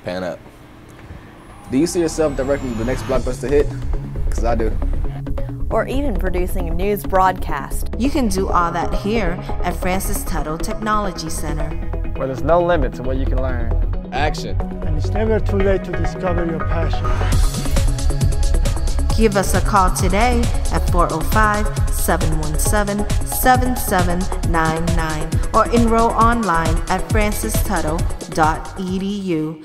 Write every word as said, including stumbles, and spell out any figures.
pan out. Do you see yourself directing the next blockbuster hit? Because I do. Or even producing a news broadcast. You can do all that here at Francis Tuttle Technology Center, where there's no limit to what you can learn. Action. And it's never too late to discover your passion. Give us a call today at four oh five, seven one seven, seven seven nine nine or enroll online at francis tuttle dot e d u.